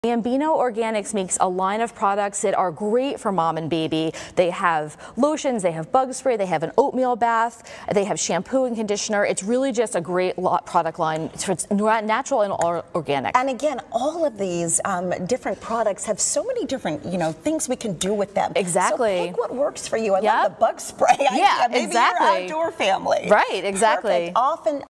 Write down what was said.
Mambino Organics makes a line of products that are great for mom and baby. They have lotions, they have bug spray, they have an oatmeal bath, they have shampoo and conditioner. It's really just a great product line. It's natural and organic. And again, all of these different products have so many different, things we can do with them. Exactly. So pick what works for you. I love the bug spray. Yeah, maybe exactly. You're outdoor family. Right, exactly. Perfect. Often